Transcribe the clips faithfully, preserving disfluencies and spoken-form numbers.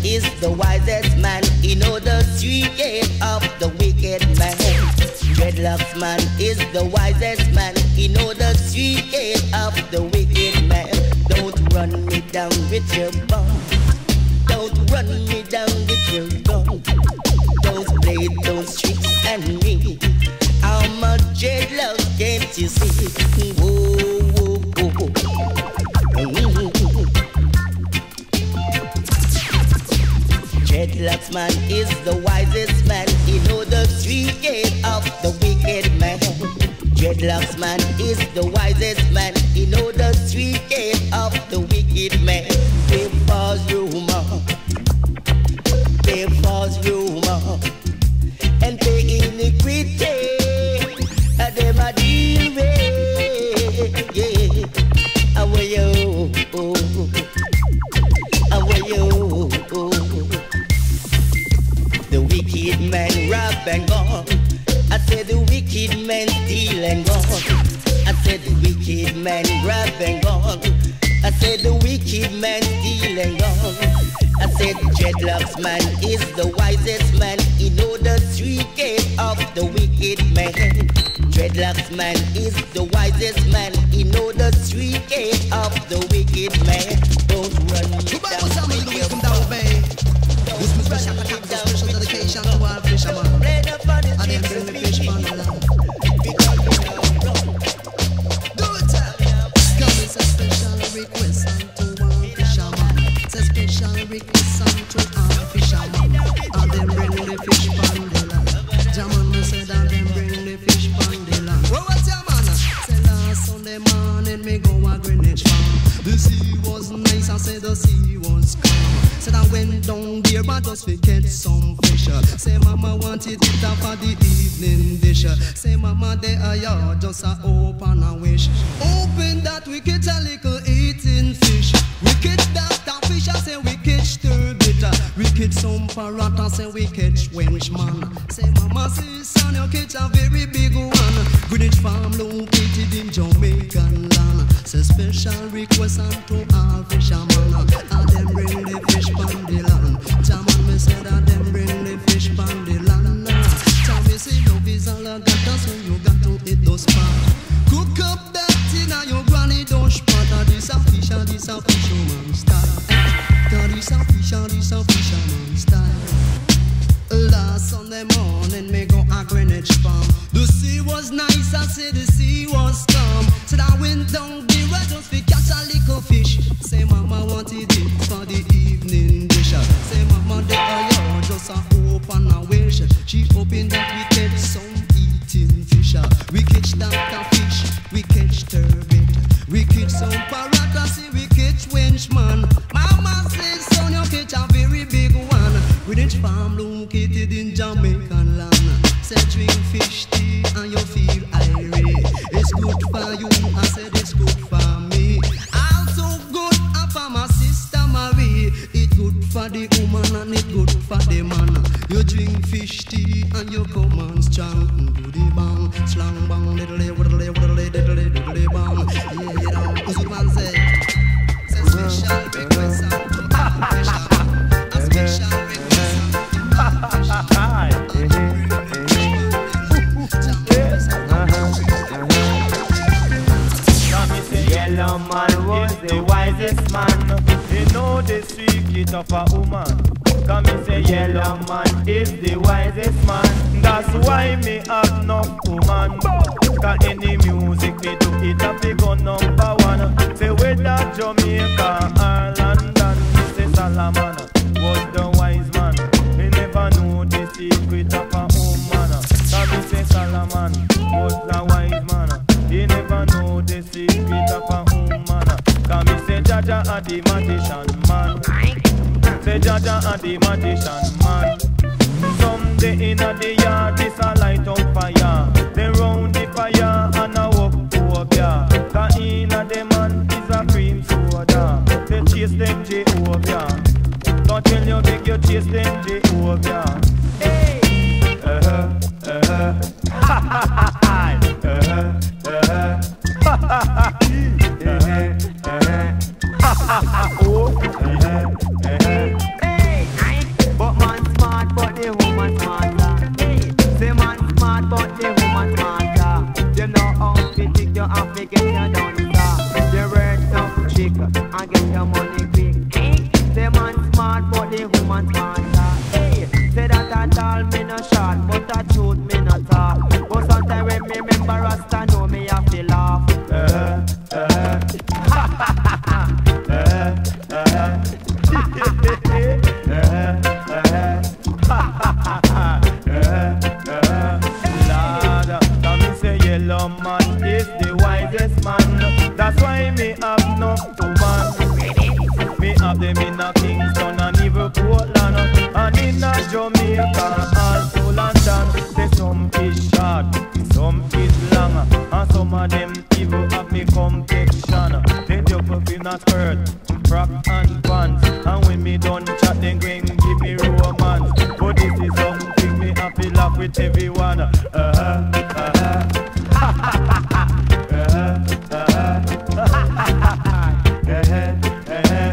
is the wisest man. He know the secret of the wicked man. Dreadlocks man is the wisest man. He know the secret of the wicked man. Don't run me down with your bomb. Don't run me down with your gun. Don't play those tricks on me. How much dreadlocks can't you see? Whoa, whoa, whoa. Mm-hmm. Dreadlocks man is the wisest man. He know the secret of the wicked man. Dreadlocks man is the wisest man. He know the secret of the wicked man. Pay false rumor, pay false rumor, and pay iniquity. And them a deal with, yeah. Away yo, away yo. The wicked man rob and gone. I said the wicked man steal and gone. I said the wicked man grab and gone. I said the wicked man steal and gone. I said the dreadlocks man is the wisest man. He know the secret of the wicked man. Dreadlocks man is the wisest man. He know the secret of the wicked man. Don't run me down with your phone. This is special attack, a special dedication to our fisherman. And then bring the fish on the land. Do it! Come, it's a special request unto our fisherman. It's a special request unto our fisherman. And then bring the fish on the land. Jaman, me said and then bring the fish on the land. Well, what's your man? Say last Sunday morning me go a Greenwich farm. The sea was nice, I said the sea was calm. Said I went down there but just to catch some fish. Say mama wanted it up for the evening dish. Say mama there are you just a open a wish. Open that we catch a little eating fish. We catch that a fish, I say we catch turbot. We catch some parrot, I say we catch Welshman. Say mama say son you catch a very big one. Greenwich farm located in Jamaican land. Say special request unto all fishermen. And them bring the fish from the land. Jaman me said that them bring the fish from the land. Tell me say love is all I got, so you got to eat those pot. Cook up that thing and your granny don't spot. This a fish and this a fisherman style. Cause this a fish and this a fisherman style. Last Sunday morning me go a Greenwich farm. The sea was nice, I say the sea was calm. Said I went down the road just to catch a little fish. Say mama wanted it for the evening dish. Say mama there are you just a hope and a wish. She hoping that we catch some eating fish. We catch that a fish, we catch turbot. We catch some parrot, I say we catch Welshman. Mama says son you catch a very big one. Greenwich farm located in Jamaican land. Say drink fish tea and you feel irate. It's good for you, I said it's good for me. Also good for my sister Marie. It's good for the woman and it's good for the man. You drink fish tea and you come on strong. Goody bang, slang bang, diddly widdly widdly diddly diddly bang. Yeah, you know, what's the man say? Say special request unto all fishermen. A special request unto all fishermen. Yellow man was the wisest man. He know the secret of a woman. Come and say yellow man is the wisest man. That's why me have enough woman. Cause any music me do it a big on number one. Say whether Jamaica or London, say Solomon was the wise man. He never knew the secret of a woman. Come and say Solomon was the wise man. He never know the secret of a woman. Come and say Jaja a the magician man. Say Jaja a the magician man. Someday in a the yard this a light on fire. They round the fire and a walk over. Cause in a the man is a cream soda. They chase them Jehovah. Don't tell you big you chase them Jehovah. Hey! Uh-huh, uh-huh. Ha ha ha ha. Uh-huh, uh-huh. Ha ha ha ha. Uh-huh, uh-huh. Ha ha ha. Oh. Uh-huh, uh-huh. Hey! the woman's matter. Hey, say that at all me no short, but a truth me no talk. But sometimes when me remember Rasta know me have to laugh. Uh, uh, ha ha ha ha. Uh, uh, Lord, come me say yellow man is the wisest man. That's why me have no woman. Me have them in a Kingston and even Portland, and in a Jamaica also London. Say some is short, some is long, and some of them even have me complexion. They jump up in a skirt, frock and pants, and when me done chat, then go and give me romance. But this is something me happy laugh with everyone. Uh huh, uh huh, ha ha ha ha, uh huh, uh huh, ha ha ha ha, uh huh, uh huh,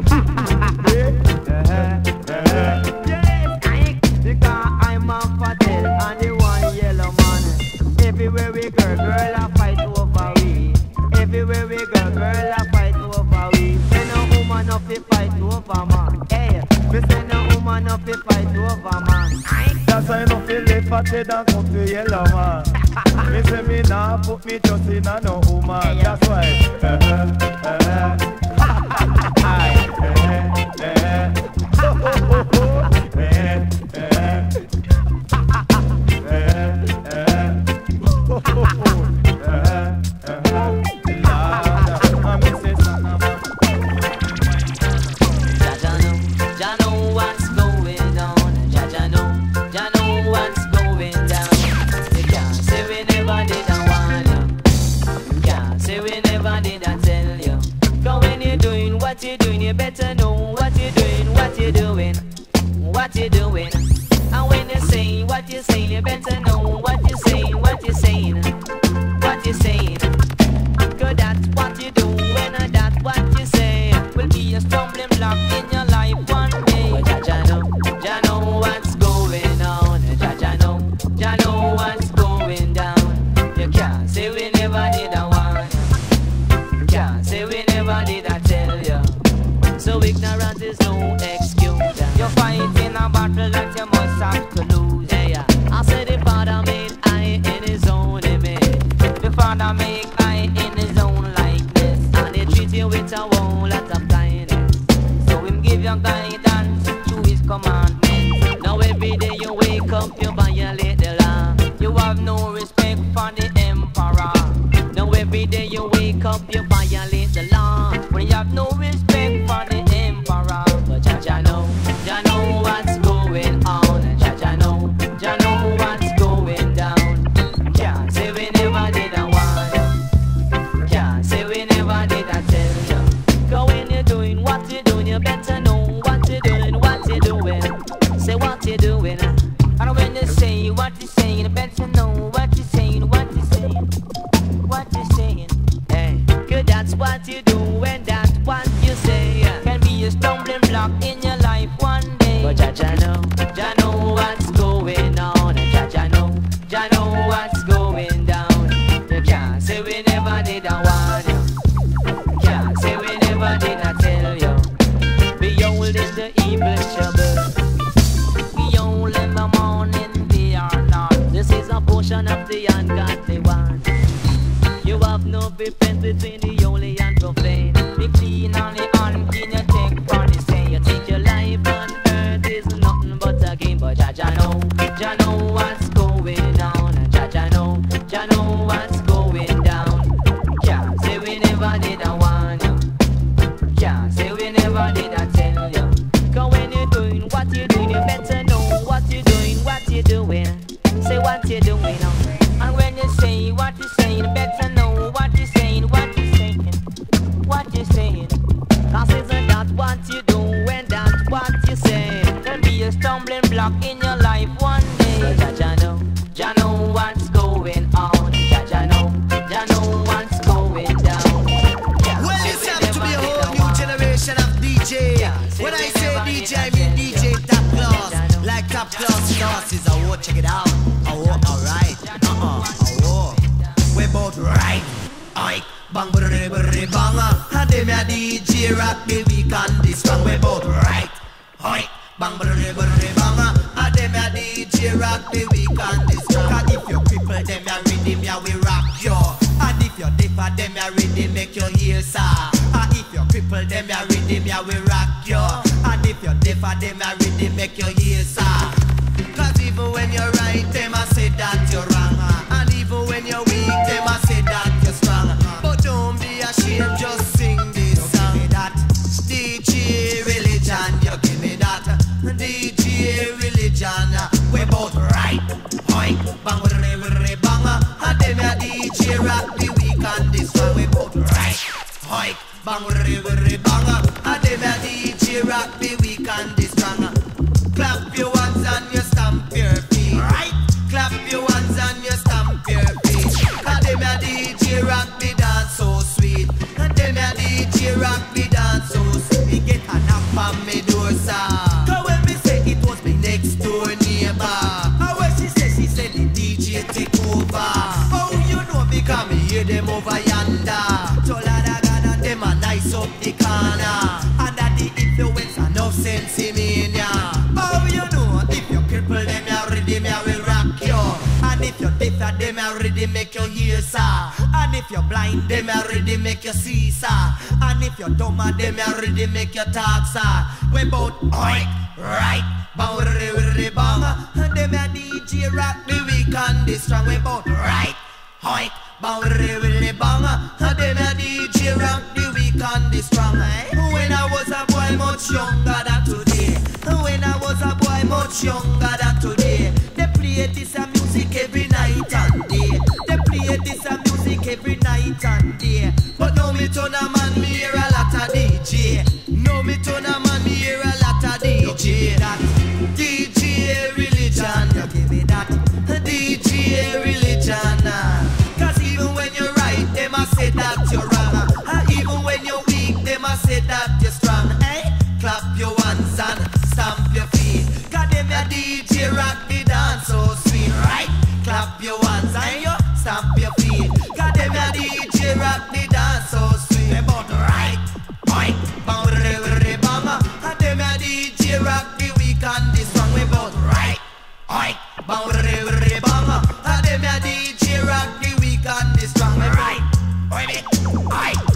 uh huh, yes, because I'm a fatel and the one yellow man. Everywhere we go, girl, I fight over we. Everywhere we go, girl, I fight over we. Say no woman up to fight over man. Hey, we say no woman up to fight over man. That's why no feel left fated and come to yellow man. Me say me nah put me just in a no woman. That's why. Uh huh, uh huh. Ha ha ha ha. Uh huh, uh huh. Ho ho ho ho. Uh huh, uh huh. Uh huh. Ho ho ho. What you doing, you better know what you're doing, what you're doing, what you're doing. And when you say what you're saying, you better know what you're saying, what you're saying, what you're saying. Cause that's what you do, and that's what you say will be a stumbling block in your life one day. But Jah know, Jah know what's going on. Jah Jah know, Jah know what's going down. You can't say we never did a one. You can't say we never did a tell you. So ignorance is no excuse. You're fighting a battle that you must have to lose. Yeah, yeah. I said the Father made I in his own image. The Father make I in his own likeness, and they treat you with a whole lot of kindness. So him give you guidance to his commandments. Now every day you wake up, you violate the law. You have no respect for the emperor. Now every day you wake up, you violate the law. When you have no respect for the emperor. But Jah Jah know, Jah know what's going on. Jah Jah know, Jah know what's going down. Can't say we never did a one. Can't say we never did a tell you. Cause when you're doing what you're doing, you better know what you're doing, what you're doing. Say what you're doing. And when you say what you're saying, you better know what you're saying, what you're saying, what you're saying. Hey, cause that's what you do, and that's what you say can be a stumbling block in your life one day. But Jah Jah know, Jah know what's going on. Jah Jah know, Jah know what's going down. You can't say we never did a warn you. Can't say we never did a tell you. Behold is the evil trouble. Behold in the morning they are not. This is a portion of the ungodly one. You have no difference between the holy and profane. Be clean on the unclean, you take for the same. You think your life on earth is nothing but a game. But Jah Jah know, Jah know what's going on. Jah Jah know, Jah know what's going down. Can't say we never did a warn you. Can't say we never did a tell you. Cause when you're doing what you're doing, you better know what you're doing, what you're doing. Say what you're doing now. And when you say what you're saying, you better know what you're saying, what you're saying, what you're saying. Cause isn't that what you do, and that's what you say can be a stumbling block in your life one day. Jah Jah know, Jah know what's going on. Jah Jah know, Jah know what's going down. Well, it's up to be a whole new generation of D J. When I say D J, I mean D J top class. Like top class classes. I will check it out. Oh, alright. Uh-uh. Oh, we both right. Ike, bang, brrrr, brrrr, bang. And them a D J rock the week and this one. We both right. Oi, bang brrrr brrrr bang. And them a D J rock the week and this strong. And if you cripple them a rhythm ya we rock you. And if you differ them a rhythm make you hear sir. And if you cripple them a rhythm ya we rock you. And if you differ them a rhythm make you hear sir. Cause even when you're right them a say that you're wrong. And even when you're weak them a say that you're strong. But don't be ashamed, just sing this song. Give me that D J religion, you give me that D J religion. We both right. Hoi, bang, re, re, bang. And them a D J rock the week and this one. We both right. Hoi, bang, re, re, bang. And them a D J rock the week and this one. Clap your hands and you stamp your feet. Right. Clap your hands and you stamp your feet. And them a D J rock the dance so sweet. And them a D J rock the dance so sweet. Me get a knock on me door, sir. Cause when me say it was me next door neighbor. And when she said, she said the D J take over. Oh, you know because me hear them over yonder. Cholada Ghana, them a nice up the corner. Under the influence of no sense in me, yeah. Oh, you know, if you cripple them, you rhythm, you will rock you. And if you deaf, them, you rhythm, make you hear, sir. And if you're blind, them, you rhythm, make you see, sir. And if you're dumb, them, you rhythm, make you talk, sir. We both oink, right, bang, re, re, bang. And them, you D J rock the week and the strong. We both right, oink, bang, re, re, bang. And them, you D J rock the week and the strong. When I was a boy much younger than today. When I was a boy much younger than today. They play this a music every night and day. They play this a music every night and day. But now me turn a man, me hear a lot of D J. Now me turn a man, me hear a lot of D J. That D J religion, you give me that D J religion. Cause even when you're right, they must say that you're wrong. And even when you're weak, they must say that you're strong. Eh? Clap your hands and stamp your feet. Cause them a D J rock the dance so sweet, right? Clap your hands and you stamp your feet. Cause them a D J rock the dance so sweet. They both right, right, bang, re, re, bang. And them a D J rock the week and this one. We both right, right, bang, re, re, bang. And them a D J rock the week and this one. We right, right, right.